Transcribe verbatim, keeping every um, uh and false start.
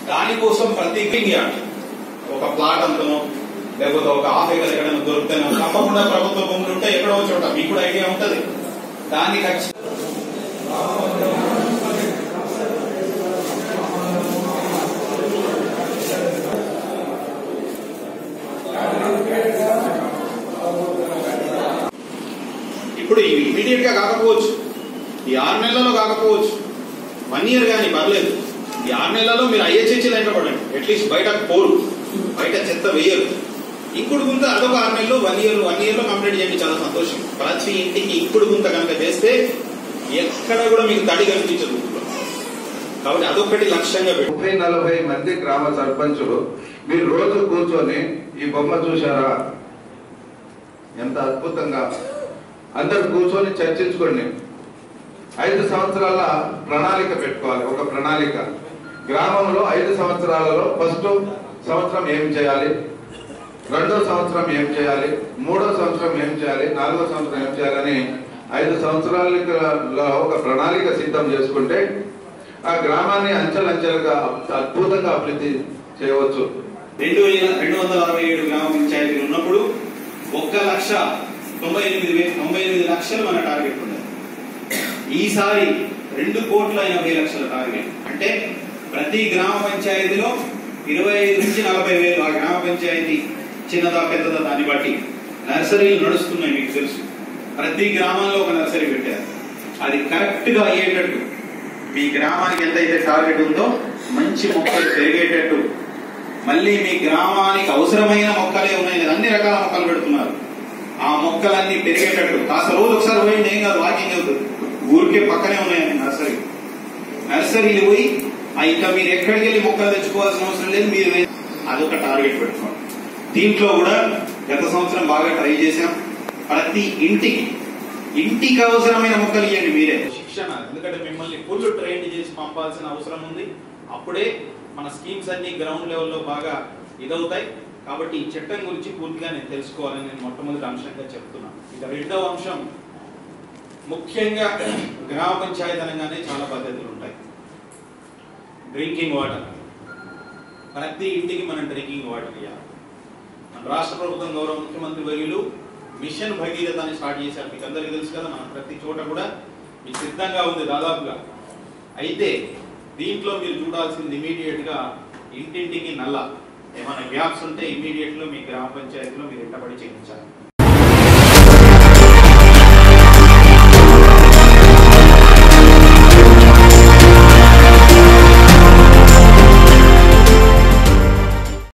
దానికోసం ప్రతి ఒక ప్లాట్ అంతనో లేకపోతే ఒక హాఫ్ ఎకర్ ఎక్కడైనా దొరుకుతానో తప్పకుండా ప్రభుత్వ భూములు ఉంటే ఎక్కడో చోట మీకు కూడా ఐడియా ఉంటుంది. దాన్ని ఖచ్చితంగా ఇప్పుడు ఇమీడియట్ గా కాకపోవచ్చు, ఈ ఆరు నెలలలో కాకపోవచ్చు, వన్ ఇయర్ కానీ పర్లేదు. ఈ ఆరు నెలలలో మీరు ఐహెచ్హెచ్ లైన్ పడండి, అట్లీస్ట్ బయట పోరు, బయట చెత్త వేయరు. ఇంకుడు గుంత అదొక ఆరు నెలలు, వన్ ఇయర్ వన్ ఇయర్ లో కంప్లీట్ చేయండి, చాలా సంతోషం. ప్రతి ఇంటికి ఇంకుడు గుంత కనుక చేస్తే ఎక్కడ కూడా మీకు తడి కనిపించదు. కాబట్టి అదొకటి లక్ష్యంగా పెట్టి ముప్పై నలభై మంది గ్రామ సర్పంచులు మీరు రోజు కూర్చొని ఈ బొమ్మ చూశారా, ఎంత అద్భుతంగా అందరు కూర్చొని చర్చించుకోండి. ఐదు సంవత్సరాల ప్రణాళిక పెట్టుకోవాలి. ఒక ప్రణాళిక గ్రామంలో ఐదు సంవత్సరాలలో ఫస్ట్ సంవత్సరం ఏం చేయాలి, రెండో సంవత్సరం ఏం చేయాలి, మూడో సంవత్సరం ఏం చేయాలి, నాలుగో సంవత్సరం ఏం చేయాలని ఐదు సంవత్సరాలలో ఒక ప్రణాళిక సిద్ధం చేసుకుంటే ఆ గ్రామాన్ని అంచెలంచెలుగా అద్భుతంగా అభివృద్ధి చేయవచ్చు. రెండు వేల రెండు వందల అరవై ఏడు గ్రామ పంచాయతీలు ఉన్నప్పుడు ఒక్క లక్ష తొంభై ఎనిమిది వేల తొంభై ఎనిమిది లక్షలు మన టార్గెట్ ఉన్నది. ఈసారి రెండు కోట్ల ఎనభై లక్షల టార్గెట్. అంటే ప్రతి గ్రామ పంచాయతీలో ఇరవై ఐదు నుంచి నలభై వేలు ఆ గ్రామ పంచాయతీ చిన్నదా పెద్దదా దాన్ని బట్టి నర్సరీలు నడుస్తున్నాయి. మీకు తెలుసు, ప్రతి గ్రామంలో ఒక నర్సరీ పెట్టారు. అది కరెక్ట్ గా అయ్యేటట్టు మీ గ్రామానికి ఎంతైతే టార్గెట్ ఉందో మంచి మొక్కలు పెరిగేటట్టు, మళ్ళీ మీ గ్రామానికి అవసరమైన మొక్కలే ఉన్నాయి కదా, అన్ని రకాల మొక్కలు పెడుతున్నారు. ఆ మొక్కలన్నీ పెరిగేటట్టు కాస్త రోజు ఒకసారి పోయింది, ఏం కాదు, వాకింగ్ అవుతుంది. ఊరికే పక్కనే ఉన్నాయండి నర్సరీ. నర్సరీలు పోయి ఇంకా మీరు ఎక్కడికి వెళ్ళి మొక్కలు తెచ్చుకోవాల్సిన అవసరం లేదు, మీరు అదొక టార్గెట్ పెట్టుకోండి. దీంట్లో కూడా గత సంవత్సరం బాగా ట్రై చేశాం. ప్రతి ఇంటికి ఇంటికి అవసరమైన మొక్కలు ఇవ్వండి మీరే. శిక్షణ, ఎందుకంటే మిమ్మల్ని ఫుల్ ట్రైన్ చేసి పంపాల్సిన అవసరం ఉంది. అప్పుడే మన స్కీమ్స్ అన్ని గ్రౌండ్ లెవెల్లో బాగా ఇదవుతాయి. కాబట్టి ఈ చట్టం గురించి పూర్తిగా నేను తెలుసుకోవాలని నేను మొట్టమొదటి అంశంగా చెప్తున్నాను. ఇక రెండవ అంశం, ముఖ్యంగా గ్రామ పంచాయతీ అనగానే చాలా పద్ధతులు ఉంటాయి. డ్రింకింగ్ వాటర్, ప్రతి ఇంటికి మనం డ్రింకింగ్ వాటర్ ఇవ్వాలి. మన రాష్ట్ర ప్రభుత్వం గౌరవ ముఖ్యమంత్రి వర్యులు మిషన్ భగీరథ అని స్టార్ట్ చేశారు. మీకు అందరికీ తెలుసు కదా, మనం ప్రతి చోట కూడా మీకు సిద్ధంగా ఉంది దాదాపుగా. అయితే దీంట్లో మీరు చూడాల్సింది ఇమీడియట్ గా ఇంటింటికి నల్ల ఏమైనా గ్యాప్స్ ఉంటే ఇమీడియట్ లో మీ గ్రామ పంచాయతీలో మీరు ఇంటపడి చేయించాలి.